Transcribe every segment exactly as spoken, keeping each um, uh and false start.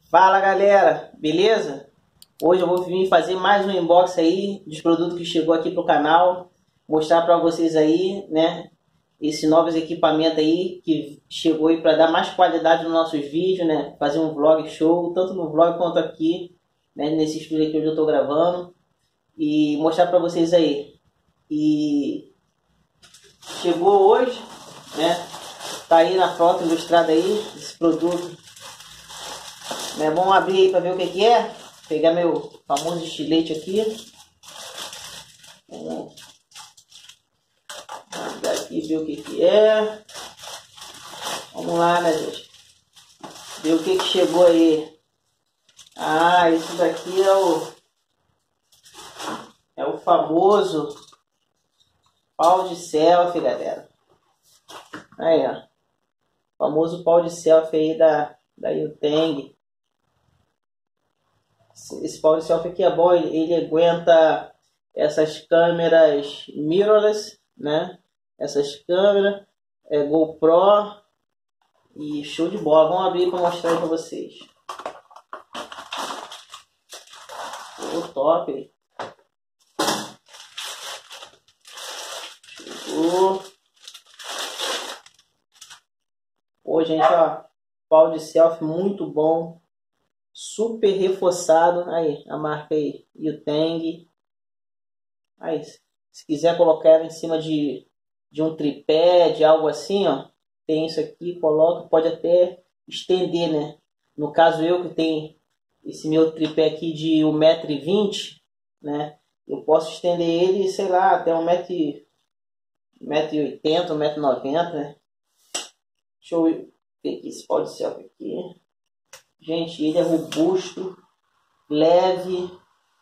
Fala galera, beleza? Hoje eu vou vir fazer mais um unboxing aí dos produtos que chegou aqui pro canal, mostrar para vocês aí, né, esses novos equipamentos aí que chegou aí para dar mais qualidade nos nossos vídeos, né, fazer um vlog show, tanto no vlog quanto aqui, né, nesse estúdio aqui onde eu tô gravando, e mostrar para vocês aí. E chegou hoje, né, tá aí na frota ilustrada aí, esse produto. Né, vamos abrir aí para ver o que, que é. Pegar meu famoso estilete aqui. Vamos abrir aqui e ver o que, que é. Vamos lá, né, gente? Ver o que, que chegou aí. Ah, isso daqui é o é o famoso pau de selfie, galera. Aí, ó. O famoso pau de selfie aí da, da Yuteng. Esse pau de selfie aqui é bom, ele, ele aguenta essas câmeras mirrorless, né? Essas câmeras, é GoPro e show de bola. Vamos abrir para mostrar para vocês. O top. Chegou. Pô, gente, ó, pau de selfie muito bom. Super reforçado, aí a marca aí, Yuteng. Aí, se quiser colocar ela em cima de, de um tripé, de algo assim, ó, tem isso aqui, coloca, pode até estender, né? No caso eu que tenho esse meu tripé aqui de um metro e vinte, né? Eu posso estender ele, sei lá, até um metro e oitenta, um metro e noventa, né? Deixa eu ver aqui esse pau de selfie aqui. Gente, ele é robusto, leve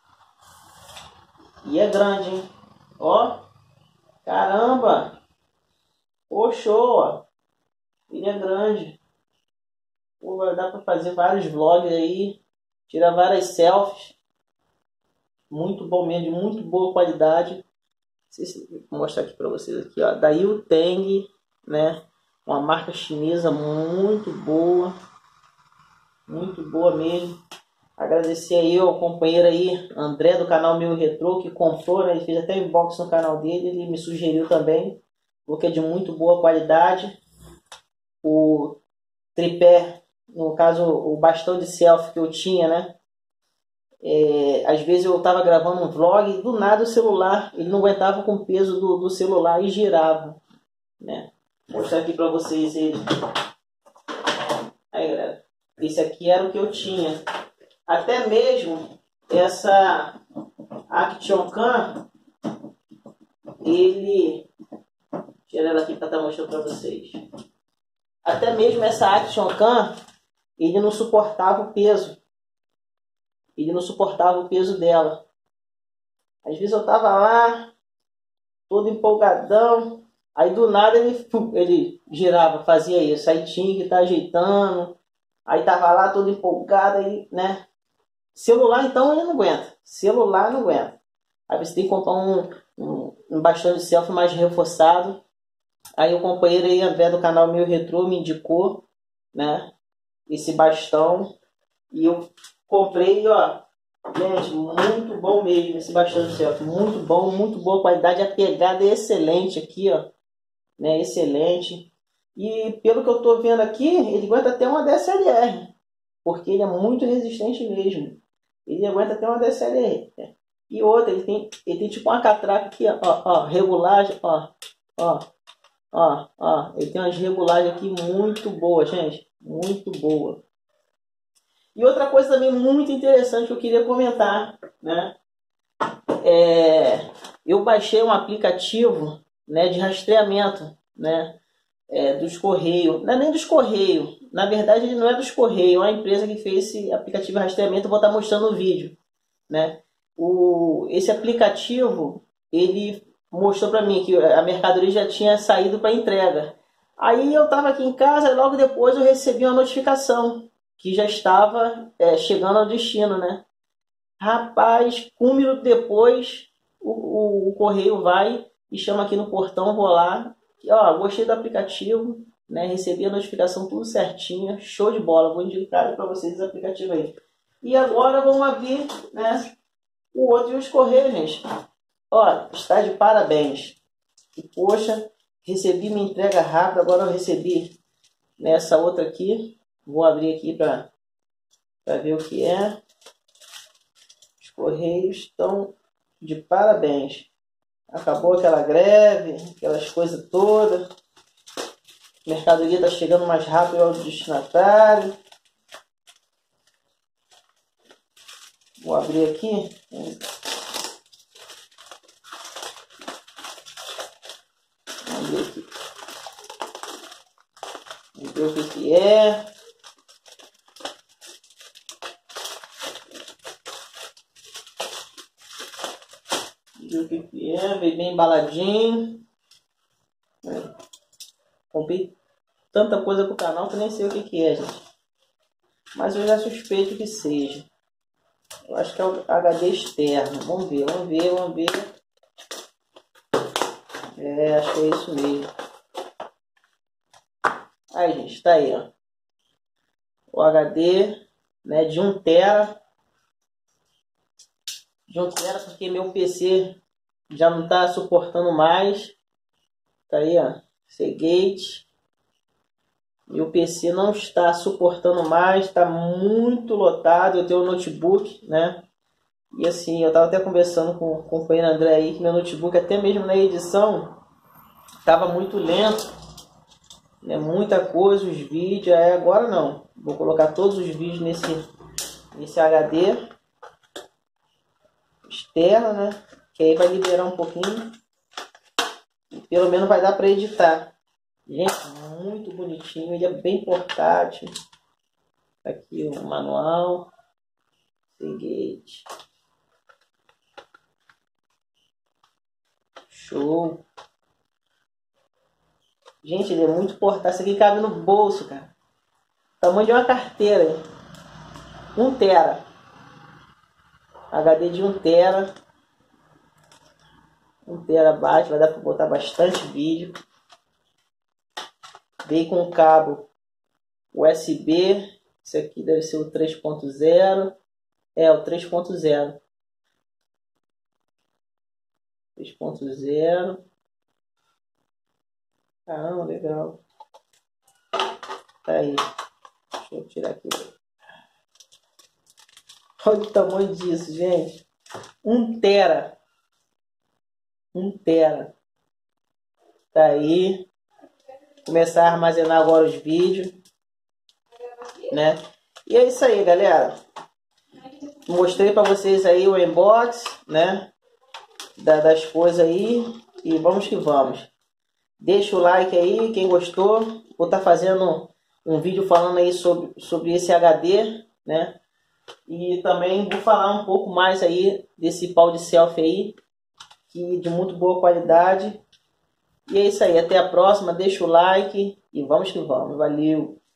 e é grande, hein? Ó, caramba! Pô, show, ó. Ele é grande. Pô, vai dar para fazer vários vlogs aí, tirar várias selfies. Muito bom mesmo, de muito boa qualidade. Não sei se vou mostrar aqui para vocês aqui, ó, da Yuteng, né? Uma marca chinesa muito boa. Muito boa mesmo. Agradecer aí ao companheiro aí, André do canal Meu Retrô, que comprou, né? Ele fez até inbox no canal dele, ele me sugeriu também, porque é de muito boa qualidade. O tripé, no caso o bastão de selfie que eu tinha, né? É, às vezes eu estava gravando um vlog e do nada o celular, ele não aguentava com o peso do, do celular e girava, né? Vou mostrar aqui para vocês ele. Aí, galera. Esse aqui era o que eu tinha. Até mesmo essa Action Cam, ele... Tira ela aqui para estar mostrando para vocês. Até mesmo essa Action Cam, ele não suportava o peso. Ele não suportava o peso dela. Às vezes eu tava lá, todo empolgadão, aí do nada ele, ele girava, fazia isso. Aí tinha que estar ajeitando. Aí tava lá todo empolgado, aí, né? Celular, então, ele não aguenta. Celular não aguenta. Aí você tem que comprar um, um, um bastão de selfie mais reforçado. Aí o companheiro aí, André do canal Meu Retrô, me indicou, né? Esse bastão. E eu comprei, ó. Gente, muito bom mesmo esse bastão de selfie. Muito bom, muito boa qualidade. A pegada é excelente aqui, ó. Né? Excelente. E pelo que eu estou vendo aqui, ele aguenta até uma D S L R. Porque ele é muito resistente mesmo. Ele aguenta até uma D S L R. Né? E outra, ele tem, ele tem tipo uma catraca aqui, ó, ó, regulagem, ó, ó, ó, ó. Ele tem umas regulagens aqui muito boas, gente. Muito boa. E outra coisa também muito interessante que eu queria comentar, né? É, eu baixei um aplicativo, né, de rastreamento, né? É, dos Correios, não é nem dos Correios, na verdade ele não é dos Correios, é uma empresa que fez esse aplicativo de rastreamento, eu vou estar mostrando no vídeo, né? O, esse aplicativo, ele mostrou para mim que a mercadoria já tinha saído para entrega. Aí eu estava aqui em casa e logo depois eu recebi uma notificação que já estava é, chegando ao destino, né? Rapaz, um minuto depois o, o, o Correio vai e chama aqui no portão, vou lá. Ó, gostei do aplicativo, né? Recebi a notificação tudo certinho, show de bola. Vou indicar para vocês esse aplicativo aí. E agora vamos abrir, né, o outro e os correios, gente. Ó, está de parabéns. E, poxa, recebi minha entrega rápida. Agora eu recebi nessa outra aqui. Vou abrir aqui para ver o que é. Os correios estão de parabéns. Acabou aquela greve, aquelas coisas todas. A mercadoria está chegando mais rápido ao destinatário. Vou abrir aqui. Vamos ver aqui. Vamos ver o que, que é. Ver o que, que é. Veio bem embaladinho. Comprei tanta coisa pro canal que nem sei o que, que é, gente. Mas eu já suspeito que seja. Eu acho que é o H D externo. Vamos ver, vamos ver, vamos ver. É, acho que é isso mesmo. Aí, gente, tá aí, ó. O H D, né, de um tera. De um tera, porque meu P C já não tá suportando mais. Tá aí, ó. Seagate. Meu P C não está suportando mais, está muito lotado. Eu tenho um notebook, né? E assim, eu estava até conversando com, com o companheiro André aí, que meu notebook, até mesmo na edição, estava muito lento, né? Muita coisa, os vídeos. Aí agora não. Vou colocar todos os vídeos nesse, nesse H D externo, né? Que aí vai liberar um pouquinho. E pelo menos vai dar para editar. Gente, muito bonitinho, ele é bem portátil. Aqui o manual. Seagate. Show. Gente, ele é muito portátil. Isso aqui cabe no bolso, cara. Tamanho de uma carteira. Hein? um tera. H D de um tera. um terabyte. Vai dar para botar bastante vídeo. Veio com cabo U S B. Esse aqui deve ser o três ponto zero. É, o três ponto zero. três ponto zero. Caramba, legal. Tá aí. Deixa eu tirar aqui. Olha o tamanho disso, gente. um tera. um tera. Tá aí. Começar a armazenar agora os vídeos, né? E é isso aí, galera. Mostrei para vocês aí o unboxing, né? Da, das coisas aí. E vamos que vamos. Deixa o like aí, quem gostou. Vou estar tá fazendo um vídeo falando aí sobre, sobre esse H D, né? E também vou falar um pouco mais aí desse pau de selfie aí, que de muito boa qualidade. E é isso aí, até a próxima, deixa o like e vamos que vamos, valeu!